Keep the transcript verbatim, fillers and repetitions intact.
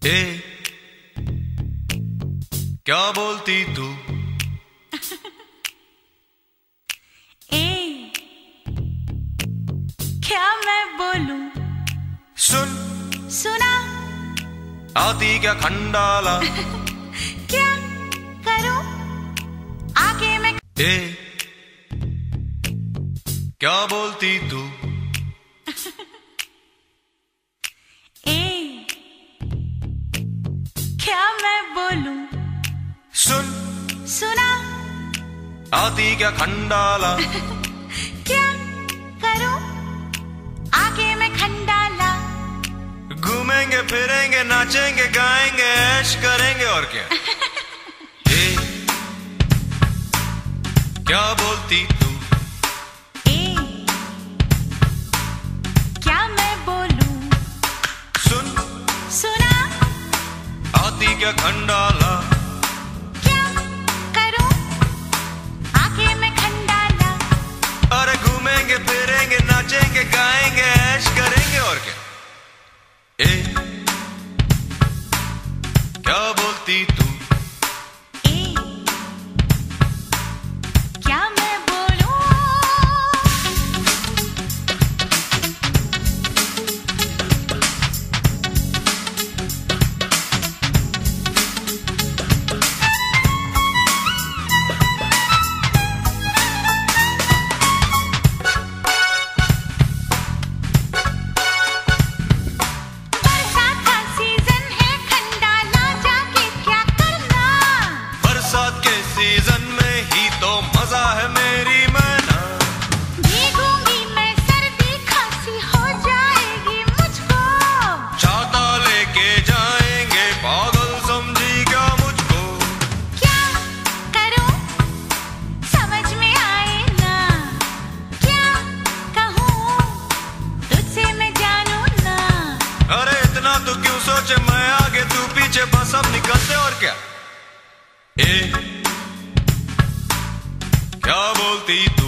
ए, क्या बोलती तू? ए, क्या मैं बोलूं? सुन सुना? आती क्या खंडाला? क्या करूं? आगे मैं ए, क्या बोलती तू? ए, क्या मैं बोलूं? सुन सुना? आती क्या खंडाला? क्या करूं? आगे मैं खंडाला। घूमेंगे फिरेंगे नाचेंगे गाएंगे ऐश करेंगे और क्या। ए, क्या बोलती तू? ए, क्या मैं बोलूं? सुन सुना? आती क्या खंडाला? क्या करूं? आगे मैं खंडाला। अरे घूमेंगे फिरेंगे नाचेंगे गाएंगे ऐश करेंगे और क्या। ए, क्या बोलती तू? ए, क्या मैं बोलूं? बरसात का सीजन है, खंडाला जाके क्या करना? बरसात के सीजन में ही तो मजा है मेरी मैना। भीगूंगी मैं, सर्दी खांसी हो जाएगी मुझको। छाता लेके जाएंगे पागल समझी क्या मुझको। क्या करूं? समझ में आए ना। क्या कहूं? तुझसे मैं जानूं ना। अरे इतना तो क्यों सोचे, मैं आगे तू पीछे बस अब निकलते और क्या। ए, क्या बोलती तू?